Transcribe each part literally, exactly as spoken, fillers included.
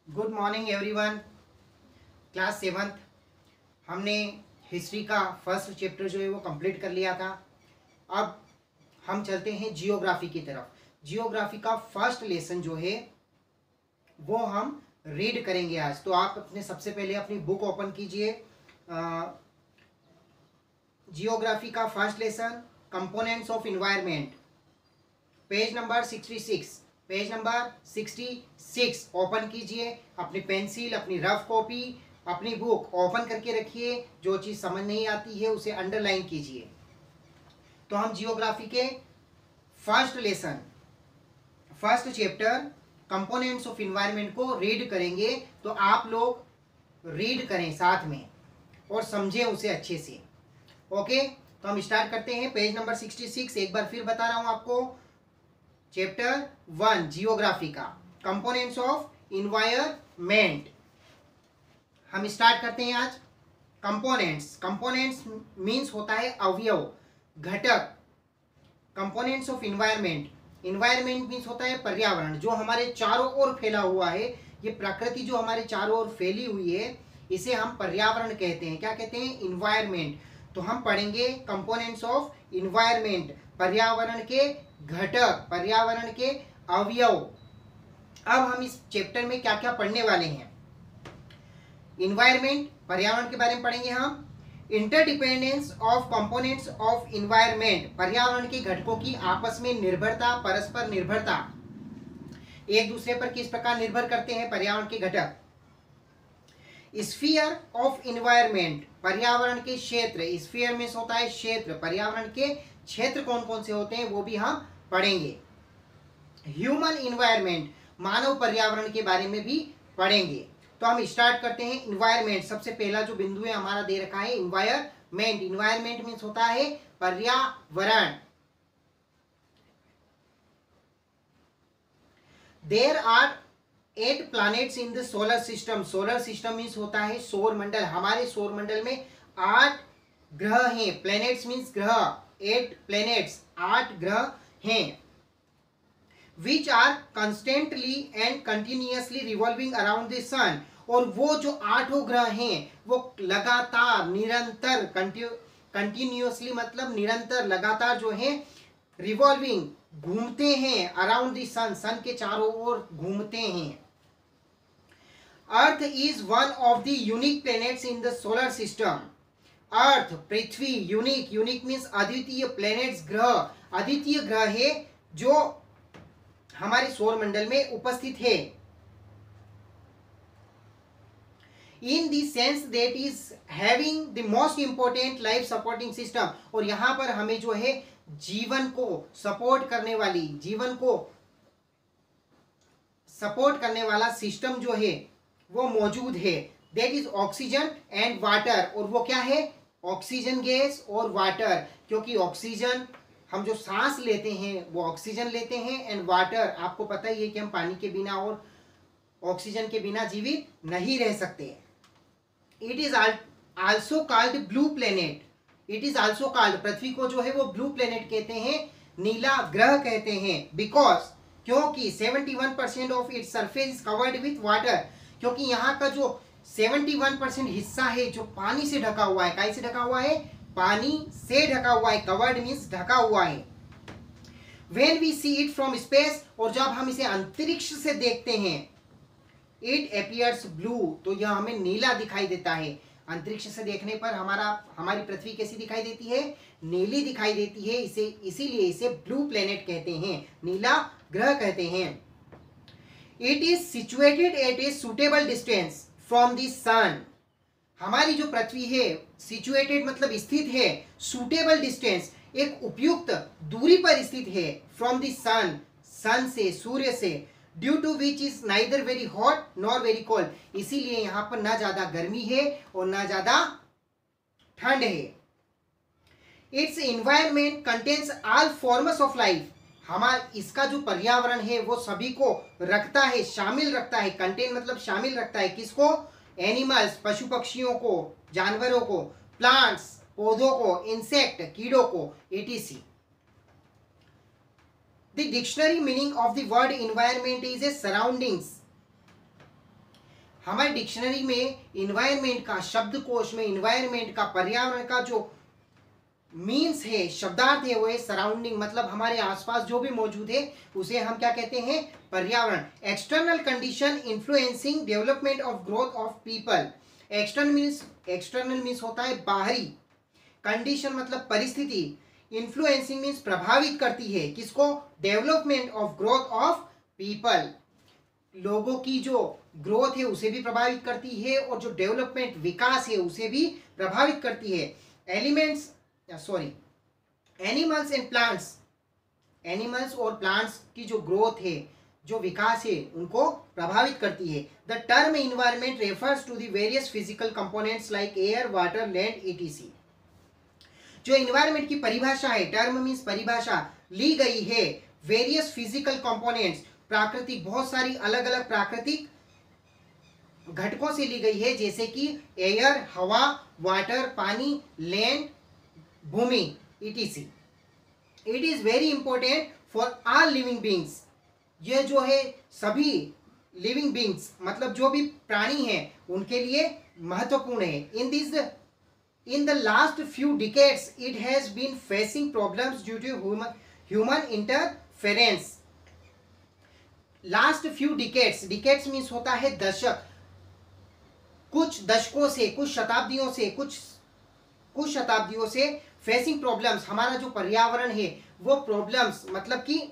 Good morning everyone. Class seventh हमने history का first chapter जो है वो कंप्लीट कर लिया था। अब हम चलते हैं जियोग्राफी की तरफ। जियोग्राफी का फर्स्ट लेसन जो है वो हम रीड करेंगे आज। तो आप अपने सबसे पहले अपनी बुक ओपन कीजिए। जियोग्राफी का first lesson components of environment, page number sixty six. Page number sixty six open कीजिए। अपनी पेंसिल, अपनी रफ कॉपी, अपनी बुक ओपन करके रखिए। जो चीज़ समझ नहीं आती है उसे अंडरलाइन कीजिए। तो हम जियोग्राफी के first lesson first chapter components of environment को रीड करेंगे। तो आप लोग रीड करें साथ में और समझें उसे अच्छे से। ओके, तो हम स्टार्ट करते हैं। पेज नंबर सिक्सटी सिक्स एक बार फिर बता रहा हूं आपको। चैप्टर वन जियोग्राफी का कंपोनेंट्स ऑफ इन्वायरमेंट हम स्टार्ट करते हैं आज। कंपोनेंट्स कंपोनेंट्स मीन्स होता है अवयव, घटक। Components of environment environment means होता है पर्यावरण, जो हमारे चारों ओर फैला हुआ है। ये प्रकृति जो हमारे चारों ओर फैली हुई है इसे हम पर्यावरण कहते हैं। क्या कहते हैं? इन्वायरमेंट। तो हम पढ़ेंगे कंपोनेंट्स ऑफ इन्वायरमेंट, पर्यावरण के घटक, पर्यावरण के अवयव। अब हम इस चैप्टर में क्या क्या पढ़ने वाले हैं? इन्वायरमेंट, पर्यावरण के बारे में पढ़ेंगे हम। Interdependence of components of environment, पर्यावरण के घटकों की आपस में निर्भरता, परस्पर निर्भरता, एक दूसरे पर किस प्रकार निर्भर करते हैं पर्यावरण के घटक। स्फीयर ऑफ इन्वायरमेंट, पर्यावरण के क्षेत्र। स्फीयर में होता है क्षेत्र, पर्यावरण के क्षेत्र कौन कौन से होते हैं वो भी हम पढ़ेंगे। ह्यूमन इन्वायरमेंट, मानव पर्यावरण के बारे में भी पढ़ेंगे। तो हम स्टार्ट करते हैं। इन्वायरमेंट, सबसे पहला जो बिंदु है हमारा दे रखा है इन्वायरमेंट। इन्वायरमेंट मीन्स होता है पर्यावरण। There are eight planets in the solar system. Solar system means होता है सौर मंडल। हमारे सौर मंडल में आठ ग्रह हैं। प्लैनेट्स मीन्स ग्रह, एट प्लैनेट्स, आठ ग्रह हैं। Which are constantly and continuously revolving around the sun. और वो जो आठों ग्रह हैं वो लगातार, निरंतर, कंटिन्यूअसली मतलब निरंतर, लगातार जो है रिवॉल्विंग, घूमते हैं अराउंड द सन, सन के चारों ओर घूमते हैं। Earth is one of the unique planets in the solar system. Earth, पृथ्वी, यूनिक, यूनिक मीन्स अद्वितीय, प्लैनेट्स ग्रह, अद्वितीय ग्रह है जो हमारे सौर मंडल में उपस्थित है। In the sense that is having the most important life supporting system. और यहां पर हमें जो है जीवन को सपोर्ट करने वाली, जीवन को सपोर्ट करने वाला सिस्टम जो है वो मौजूद है। That is oxygen and water. और वो क्या है? ऑक्सीजन गैस और वाटर। क्योंकि ऑक्सीजन, हम जो सांस लेते हैं वो ऑक्सीजन लेते हैं, एंड वाटर, आपको पता ही है कि हम पानी के बिना और ऑक्सीजन के बिना जीवित नहीं रह सकते। It is also called blue planet. It is also called, पृथ्वी को जो है वो ब्लू प्लेनेट कहते हैं, नीला ग्रह कहते हैं। बिकॉज, क्योंकि seventy one percent of its surface is covered with water. क्योंकि यहाँ का जो सेवेंटी वन परसेंट हिस्सा है जो पानी से ढका हुआ है। काहे से ढका हुआ है? पानी से ढका हुआ है। कवर्ड मीन्स ढका हुआ है। When we see it from space, और जब हम इसे अंतरिक्ष से देखते हैं, it appears blue, तो यह हमें नीला दिखाई देता है। अंतरिक्ष से देखने पर हमारा हमारी पृथ्वी कैसी दिखाई देती है? नीली दिखाई देती है। इसे इसीलिए इसे ब्लू प्लेनेट कहते हैं, नीला ग्रह कहते हैं। It is situated at a suitable distance from the sun. हमारी जो पृथ्वी है, सिचुएटेड मतलब स्थित है, सुटेबल डिस्टेंस, एक उपयुक्त दूरी पर स्थित है, फ्रॉम द सन, सन से, सूर्य से, due to which is neither very hot nor very cold. इसीलिए यहाँ पर ना ज्यादा गर्मी है और ना ज्यादा ठंड है। Its environment contains all forms of life. हमारा इसका जो पर्यावरण है वो सभी को रखता है, शामिल रखता है। कंटेन मतलब शामिल रखता है, किसको? एनिमल्स, पशु पक्षियों को, जानवरों को, प्लांट्स, पौधों को, इंसेक्ट, कीड़ों को, ETC. The dictionary meaning of the word environment is a surroundings. हमारे डिक्शनरी में इन्वायरमेंट का, शब्दकोश में इन्वायरमेंट का, पर्यावरण का जो मीन्स है, शब्दार्थ है, वो है सराउंडिंग, मतलब हमारे आसपास जो भी मौजूद है उसे हम क्या कहते हैं, पर्यावरण। External condition influencing development of growth of people. External means external means होता है बाहरी, कंडीशन मतलब परिस्थिति, इन्फ्लुएंसिंग मीन्स प्रभावित करती है किसको, development of growth of people, लोगों की जो ग्रोथ है उसे भी प्रभावित करती है और जो डेवलपमेंट विकास है उसे भी प्रभावित करती है। Elements sorry animals and plants, animals और प्लांट्स की जो ग्रोथ है, जो विकास है, उनको प्रभावित करती है। The term environment refers to the various physical components like air, water, land, ETC. जो इन्वायरमेंट की परिभाषा है, टर्म मीन्स परिभाषा, ली गई है वेरियस फिजिकल कंपोनेंट्स, प्राकृतिक, बहुत सारी अलग अलग प्राकृतिक घटकों से ली गई है, जैसे कि एयर, हवा, वाटर, पानी, लैंड, भूमि, ETC. It is very important for all living beings. यह जो है सभी लिविंग बींग्स मतलब जो भी प्राणी हैं उनके लिए महत्वपूर्ण है। In this in the last few decades it has been facing problems due to human human interference. Last few decades, decades means होता है दशक, कुछ दशकों से, कुछ शताब्दियों से, कुछ कुछ शताब्दियों से फेसिंग प्रॉब्लम्स, हमारा जो पर्यावरण है वो प्रॉब्लम्स मतलब कि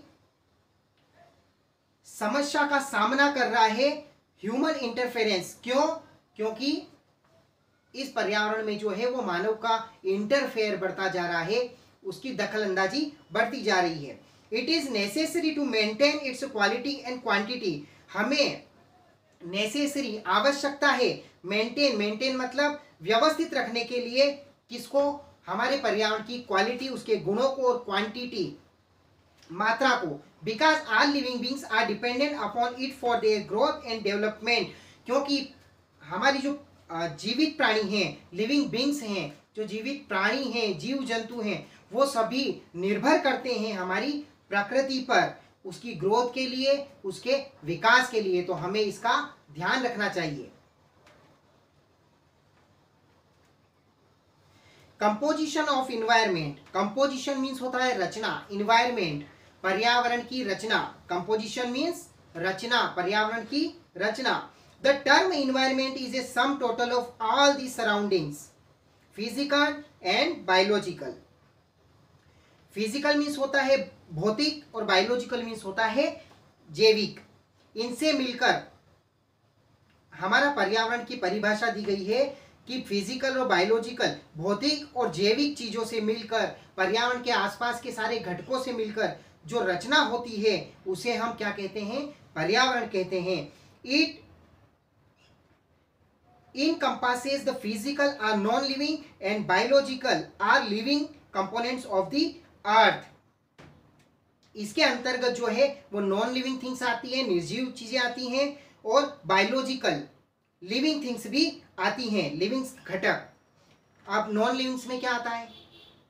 समस्या का सामना कर रहा है ह्यूमन इंटरफेरेंस। क्यों? क्योंकि इस पर्यावरण में जो है वो मानव का इंटरफेयर बढ़ता जा रहा है, उसकी दखलंदाजी बढ़ती जा रही है। It is necessary to maintain its quality and quantity. हमें नेसेसरी, आवश्यकता है, मेंटेन, मेंटेन मतलब व्यवस्थित रखने के लिए किसको, हमारे पर्यावरण की क्वालिटी, उसके गुणों को, और क्वांटिटी, मात्रा को। Because all living beings are dependent upon it for their growth and development. क्योंकि हमारी जो जीवित प्राणी हैं, लिविंग बींग्स हैं, जो जीवित प्राणी हैं, जीव जंतु हैं, वो सभी निर्भर करते हैं हमारी प्रकृति पर, उसकी ग्रोथ के लिए, उसके विकास के लिए। तो हमें इसका ध्यान रखना चाहिए। Composition of environment, composition means होता है रचना, इन्वायरमेंट पर्यावरण की रचना, कंपोजिशन मीन्स रचना, पर्यावरण की रचना। The term environment is a sum total of all the surroundings, physical and biological. Physical means होता है भौतिक और बायोलॉजिकल मीन्स होता है जैविक। इनसे मिलकर हमारा पर्यावरण की परिभाषा दी गई है कि फिजिकल और बायोलॉजिकल, भौतिक और जैविक चीजों से मिलकर, पर्यावरण के आसपास के सारे घटकों से मिलकर जो रचना होती है उसे हम क्या कहते हैं, पर्यावरण कहते हैं। It encompasses the physical or non-living and biological or living components of the earth। इसके अंतर्गत जो है वो नॉन लिविंग थिंग्स आती है, निर्जीव चीजें आती हैं, और बायोलॉजिकल लिविंग थिंग्स भी आती हैं, लिविंग घटक। अब नॉन लिविंग्स में क्या आता है,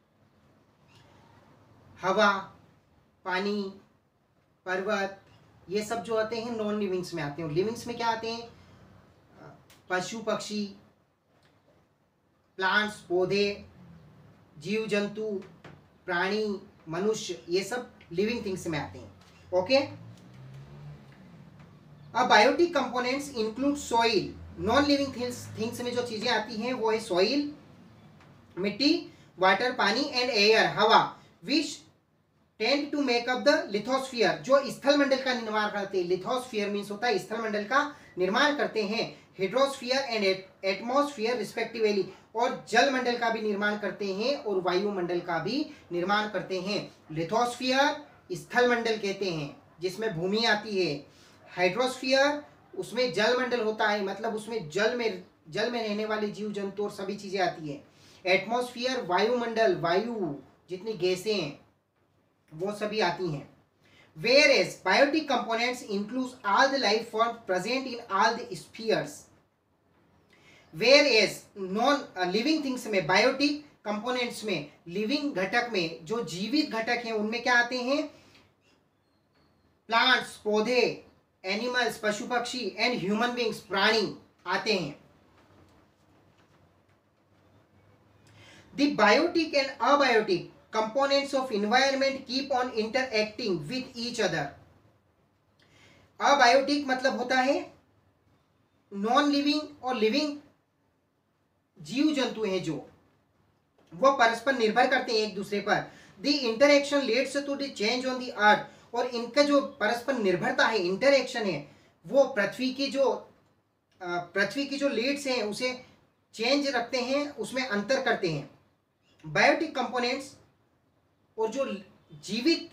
हवा, पानी, पर्वत, ये सब जो आते हैं नॉन लिविंग्स में आते हैं। लिविंग्स में क्या आते हैं, पशु पक्षी, प्लांट्स, पौधे, जीव जंतु, प्राणी, मनुष्य, ये सब लिविंग थिंग्स में आते हैं। ओके। अब biotic components include soil. Non living things में जो चीजें आती हैं वो है सॉइल, मिट्टी, वाटर, पानी, एंड एयर, हवा, which tend to make up the lithosphere, जो स्थल मंडल का निर्माण करते हैं। लिथोस्फियर मीन्स होता है स्थल मंडल का निर्माण करते हैं। हाइड्रोस्फियर एंड एटमॉस्फियर रिस्पेक्टिवली, और जल मंडल का भी निर्माण करते हैं और वायुमंडल का भी निर्माण करते हैं। लिथोस्फियर स्थल मंडल कहते हैं जिसमें भूमि आती है। हाइड्रोस्फियर उसमें जल मंडल होता है, मतलब उसमें जल में जल में रहने वाले जीव जंतु और सभी चीजें आती है। एटमॉस्फियर वायुमंडल, वायु जितनी गैसें हैं वो सभी आती हैं। Whereas biotic components includes all the life forms present in all the spheres. Whereas non living things में, biotic components में, living घटक में, जो जीवित घटक हैं उनमें क्या आते हैं, प्लांट्स, पौधे, एनिमल्स, पशु पक्षी, एंड ह्यूमन बींग्स, प्राणी, आते हैं। The biotic and abiotic components of environment keep on interacting with each other. Abiotic मतलब होता है नॉन लिविंग और लिविंग जीव जंतु हैं जो वो परस्पर निर्भर करते हैं एक दूसरे पर। The interaction leads to the change on the earth, और इनका जो परस्पर निर्भरता है, इंटरएक्शन है, वो पृथ्वी की जो पृथ्वी की जो लीड्स हैं उसे चेंज रखते हैं, उसमें अंतर करते हैं। बायोटिक कंपोनेंट्स और जो जीवित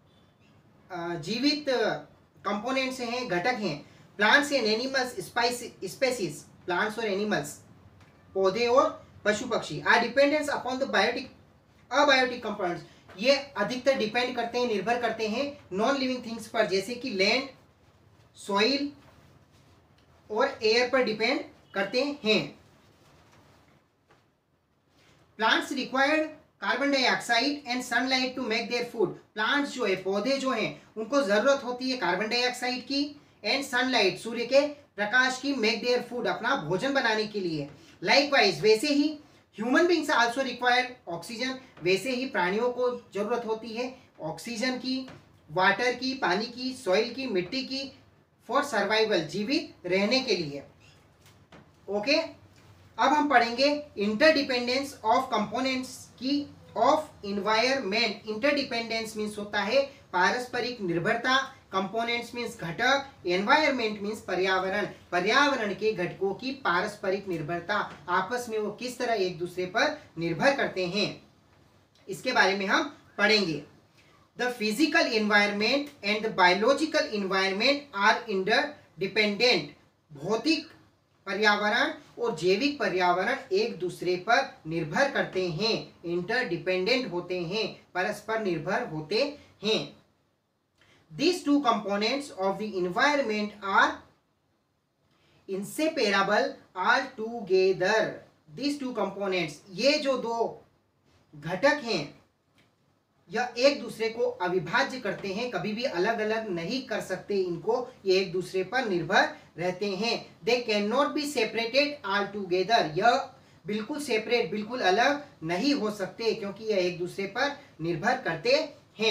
जीवित कंपोनेंट्स हैं, घटक हैं, plants and animals species, plants और एनिमल्स, पौधे और पशु पक्षी, are dependence upon the biotic abiotic components, ये अधिकतर डिपेंड करते हैं, निर्भर करते हैं नॉन लिविंग थिंग्स पर, जैसे कि लैंड, सॉइल और एयर पर डिपेंड करते हैं। Plants required carbon dioxide and sunlight to make their food. Plants जो है, पौधे जो हैं, उनको जरूरत होती है कार्बन डाइऑक्साइड की एंड सनलाइट, सूर्य के प्रकाश की, मेक देयर फूड, अपना भोजन बनाने के लिए। लाइकवाइज वैसे ही human beings also required oxygen, वैसे ही प्राणियों को जरूरत होती है ऑक्सीजन की, वाटर की, पानी की, सॉइल की, मिट्टी की, फॉर सर्वाइवल, जीवित रहने के लिए। Okay okay? अब हम पढ़ेंगे इंटरडिपेंडेंस ऑफ कंपोनेंट्स की ऑफ इन्वायरमेंट। इंटरडिपेंडेंस मीन्स होता है पारस्परिक निर्भरता, कंपोनेंट्स मीन्स घटक, एनवायरमेंट मीन्स पर्यावरण, पर्यावरण के घटकों की पारस्परिक निर्भरता, आपस में वो किस तरह एक दूसरे पर निर्भर करते हैं, इसके बारे में हम पढ़ेंगे। The physical environment and the biological environment are interdependent. भौतिक पर्यावरण और जैविक पर्यावरण एक दूसरे पर निर्भर करते हैं, इंटरडिपेंडेंट होते हैं, परस्पर निर्भर होते हैं। These two components of the environment are inseparable altogether. These two components, ये जो दो घटक हैं यह एक दूसरे को अविभाज्य करते हैं, कभी भी अलग अलग नहीं कर सकते इनको, ये एक दूसरे पर निर्भर रहते हैं। They cannot be separated altogether. यह बिल्कुल सेपरेट, बिल्कुल अलग नहीं हो सकते, क्योंकि यह एक दूसरे पर निर्भर करते हैं।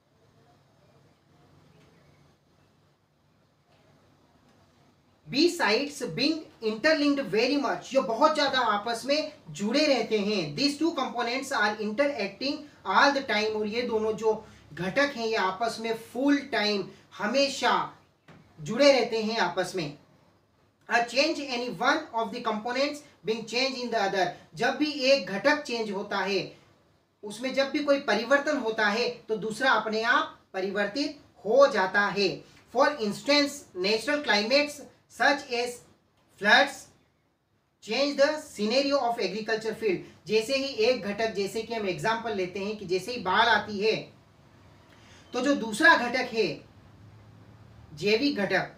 Besides being interlinked very much, ये बहुत ज्यादा आपस में जुड़े रहते हैं। This two components are interacting all the time, और ये दोनों जो घटक हैं ये आपस में फुल टाइम हमेशा जुड़े रहते हैं आपस में। A change any one of the components being change in the other, जब भी एक घटक चेंज होता है, उसमें जब भी कोई परिवर्तन होता है तो दूसरा अपने आप परिवर्तित हो जाता है। For instance natural climates such as floods change the scenario of agriculture field। जैसे ही एक घटक, जैसे कि हम एग्जांपल लेते हैं कि जैसे ही बाढ़ आती है तो जो दूसरा घटक है जैविक घटक,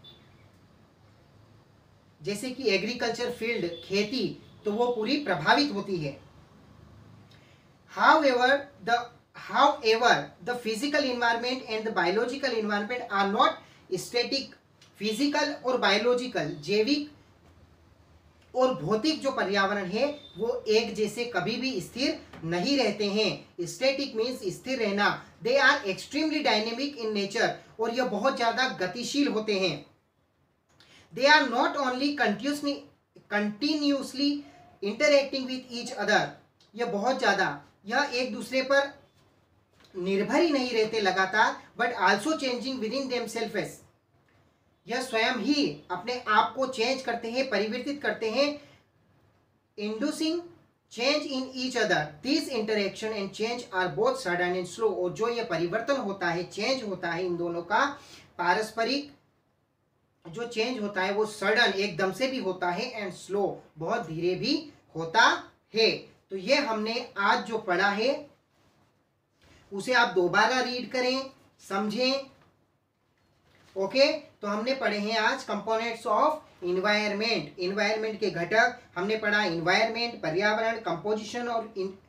जैसे कि एग्रीकल्चर फील्ड, खेती, तो वो पूरी प्रभावित होती है। However the however the physical environment and the biological environment are not static। Physical और बायोलॉजिकल, जैविक और भौतिक जो पर्यावरण है वो एक जैसे कभी भी स्थिर नहीं रहते हैं। स्टैटिक मीन्स स्थिर रहना। They are extremely dynamic in nature, और यह बहुत ज्यादा गतिशील होते हैं। They are not only continuously continuously interacting with each other, यह बहुत ज्यादा, यह एक दूसरे पर निर्भर ही नहीं रहते लगातार, but also changing within themselves, यह स्वयं ही अपने आप को चेंज करते हैं, परिवर्तित करते हैं। Inducing change in each other, this interaction and change are both sudden and slow, और जो यह परिवर्तन होता है, चेंज होता है, इन दोनों का पारस्परिक जो चेंज होता है वो सडन एकदम से भी होता है, एंड स्लो बहुत धीरे भी होता है। तो ये हमने आज जो पढ़ा है उसे आप दोबारा रीड करें, समझें। Okay okay? तो हमने पढ़े हैं आज कंपोनेंट्स ऑफ इन्वायरमेंट, इन्वायरमेंट के घटक हमने पढ़ा, इन्वायरमेंट पर्यावरण, कंपोजिशन और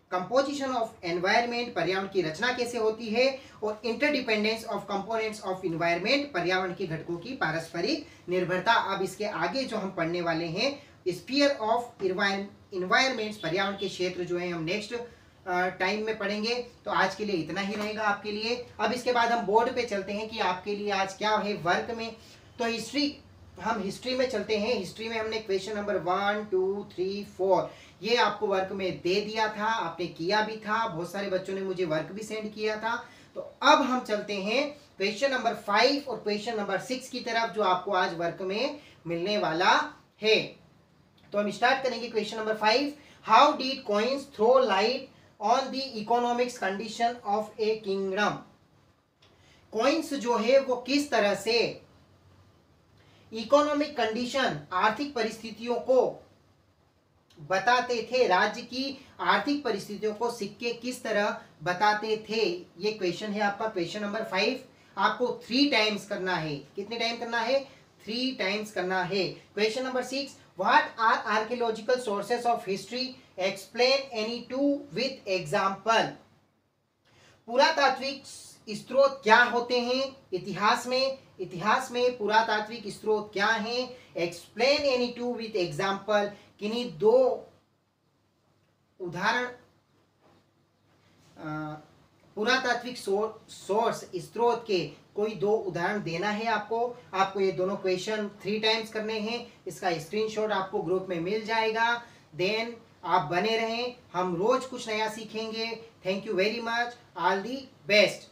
कंपोजिशन ऑफ एनवायरनमेंट, पर्यावरण की रचना कैसे होती है, और interdependence of components of environment, पर्यावरण के घटकों की पारस्परिक निर्भरता। अब इसके आगे जो हम पढ़ने वाले हैं स्फीयर ऑफ इन्वायरमेंट्स, पर्यावरण के क्षेत्र जो है हम नेक्स्ट टाइम में पढ़ेंगे। तो आज के लिए इतना ही रहेगा आपके लिए। अब इसके बाद हम बोर्ड पे चलते हैं कि आपके लिए आज क्या है वर्क में। तो हिस्ट्री, हम हिस्ट्री में चलते हैं। हिस्ट्री में हमने question number one two three four ये आपको वर्क में दे दिया था, आपने किया भी था, बहुत सारे बच्चों ने मुझे वर्क भी सेंड किया था। तो अब हम चलते हैं क्वेश्चन नंबर फाइव और क्वेश्चन नंबर सिक्स की तरफ, जो आपको आज वर्क में मिलने वाला है। तो हम स्टार्ट करेंगे question number five. How did coins throw light on the economics condition of a kingdom. Coins जो है वो किस तरह से इकोनॉमिक कंडीशन, आर्थिक परिस्थितियों को बताते थे, राज्य की आर्थिक परिस्थितियों को सिक्के किस तरह बताते थे। ये क्वेश्चन है आपका क्वेश्चन नंबर फाइव। आपको थ्री टाइम्स करना है। कितने टाइम करना है? थ्री टाइम्स करना है। Question number six, what are archaeological sources of history, explain any two with example. पुरातात्विक स्रोत क्या होते हैं इतिहास में, इतिहास में पुरातात्विक स्रोत क्या हैं, explain any two with example, किन्हीं दो उदाहरण, पुरातात्विक सोर्स स्रोत के कोई दो उदाहरण देना है आपको। आपको ये दोनों क्वेश्चन थ्री टाइम्स करने हैं। इसका स्क्रीनशॉट आपको ग्रुप में मिल जाएगा। देन आप बने रहें, हम रोज कुछ नया सीखेंगे। Thank you very much, all the best.